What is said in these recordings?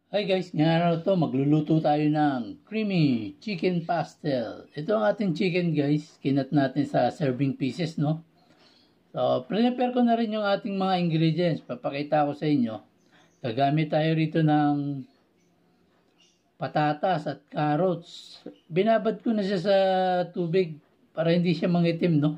Hi guys, ngayon araw to magluluto tayo ng creamy chicken pastel. Ito ang ating chicken guys, kinat natin sa serving pieces no. So, prepare ko na rin yung ating mga ingredients, papakita ko sa inyo. Gagamit tayo rito ng patatas at carrots. Binabad ko na siya sa tubig para hindi siya mangitim no.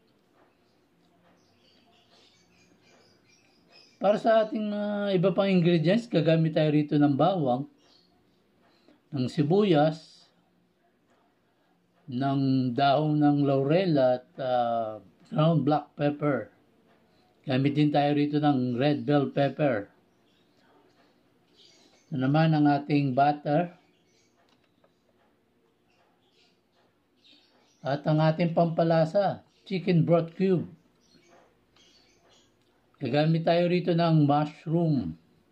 Para sa ating iba pang ingredients, gagamit tayo rito ng bawang, ng sibuyas, ng dahon ng laurel at ground black pepper. Gamit din tayo rito ng red bell pepper. Ito naman ang ating butter. At ang ating pampalasa, chicken broth cube. Gagamit tayo rito ng mushroom.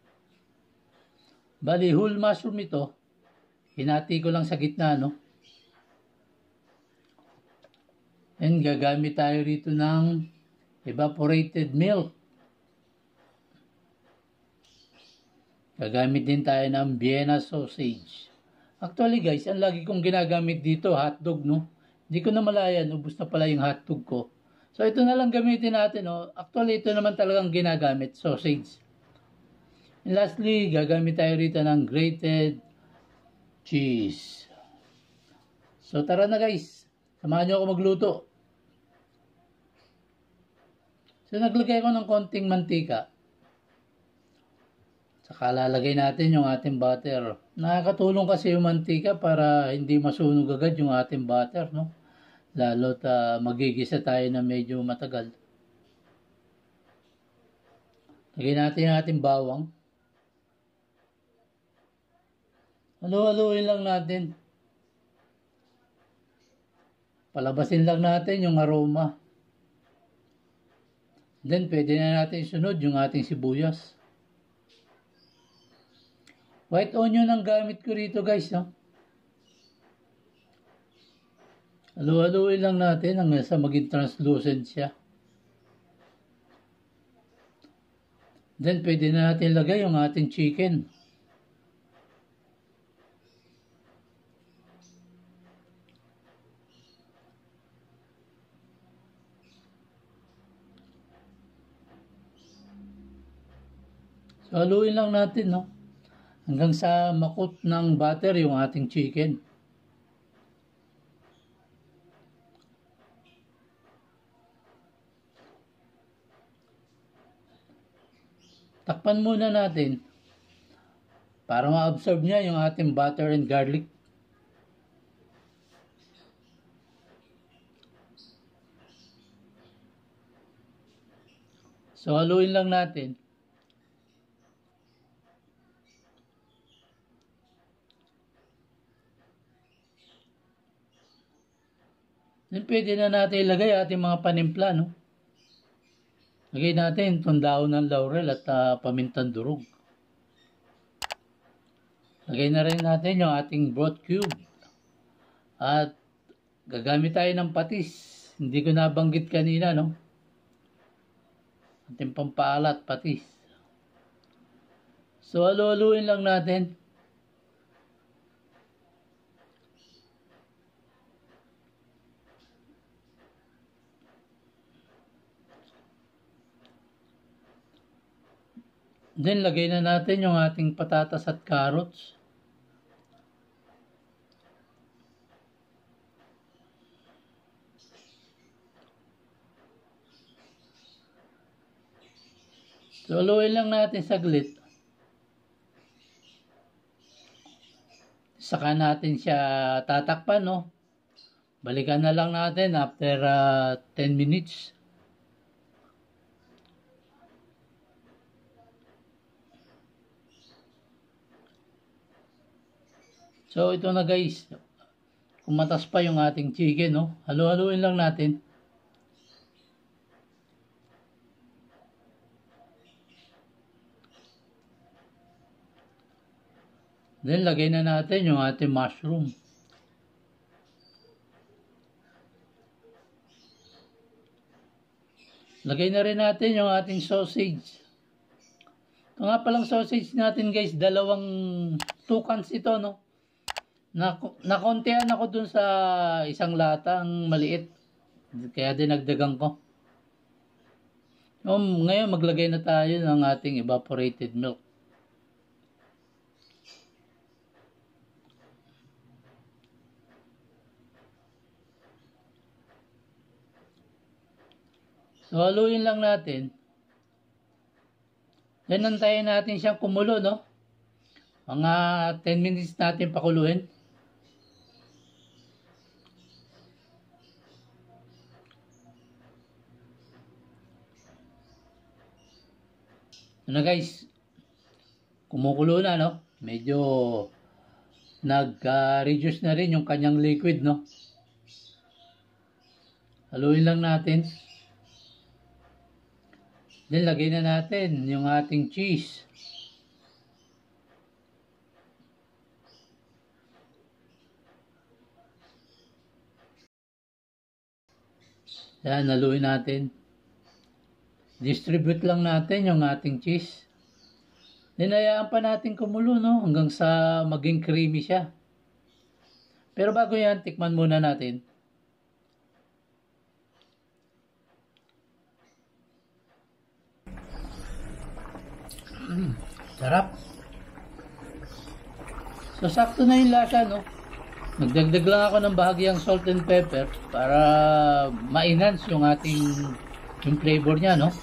Bali, whole mushroom ito. Hinati ko lang sa gitna, no? And gagamit tayo rito ng evaporated milk. Gagamit din tayo ng Vienna sausage. Actually guys, ang lagi kong ginagamit dito, hotdog, no? Hindi ko na malayan, ubos na pala yung hotdog ko. So, ito na lang gamitin natin, no? Actually, ito naman talagang ginagamit, sausage. And lastly, gagamit tayo rito ng grated cheese. So, tara na guys. Samahan nyo ako magluto. So, naglagay ko ng konting mantika. Saka lalagay natin yung ating butter. Nakakatulong kasi yung mantika para hindi masunog agad yung ating butter, no? Lalo't magigisa tayo na medyo matagal. Lagyan natin yung ating bawang. Halu-haluin lang natin. Palabasin lang natin yung aroma. Then, pwede na natin sunod yung ating sibuyas. White onion ang gamit ko rito guys, no? Halu-haluin lang natin hanggang sa maging translucent siya. Then, pwede na natin lagay yung ating chicken. So, haluin lang natin, no? Hanggang sa makut ng butter yung ating chicken. Takpan muna natin para ma-absorb niya yung ating butter and garlic. So, haluin lang natin. Then, pwede na natin ilagay ating mga panimpla, no? Lagay natin itong dahon ng laurel at pamintang durog. Lagay na rin natin yung ating broth cube. At gagamit tayo ng patis. Hindi ko nabanggit kanina, no? Ating pampaalat, patis. So, halu-haluin lang natin. Then, lagay na natin yung ating patatas at carrots. So, haluin lang natin saglit. Saka natin siya tatakpan, no? Balikan na lang natin after 10 minutes. So, ito na guys. Kumatas pa yung ating chicken, no? Halu-haluin lang natin. Then, lagay na natin yung ating mushroom. Lagay na rin natin yung ating sausage. Ito nga palang sausage natin guys, 2 cans ito, no? Nakontehan ako dun sa isang latang maliit. Kaya dinagdagan ko. Ngayon maglagay na tayo ng ating evaporated milk. So haluin lang natin. Then antayin natin siyang kumulo, no? Mga 10 minutes natin pakuluin. Ano guys, kumukulo na, no? Medyo nag-reduce na rin yung kanyang liquid, no? Haluin lang natin. Then lagay na natin yung ating cheese. Yan, haluin natin. Distribute lang natin yung ating cheese. Hinayaan pa natin kumulo, no? Hanggang sa maging creamy siya. Pero bago yan, tikman muna natin. Sarap. So, sakto na yung lasa, no? Nagdagdag lang ako ng bahagyang salt and pepper para ma-enhance yung yung flavor niya, no?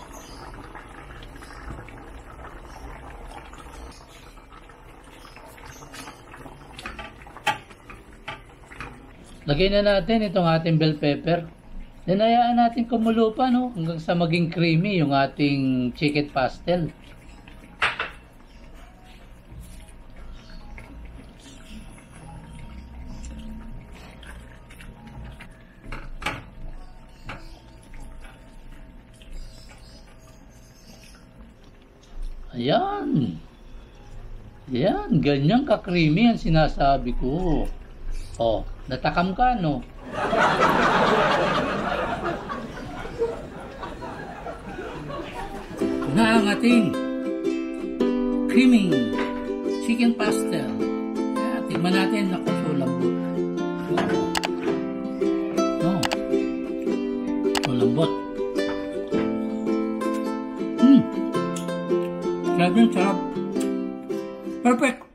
Lagay na natin itong ating bell pepper. Then hayaan natin kumulo pa, no? Hanggang sa maging creamy yung ating chicken pastel. Ayan. Ayan, ganyan ka-creamy ang sinasabi ko. Oh, natakam ka, no? Na ang ating creamy chicken pastel. Ayan, tignan natin. Ako, so lambot. Oh. So lambot. Sarap. Perfect.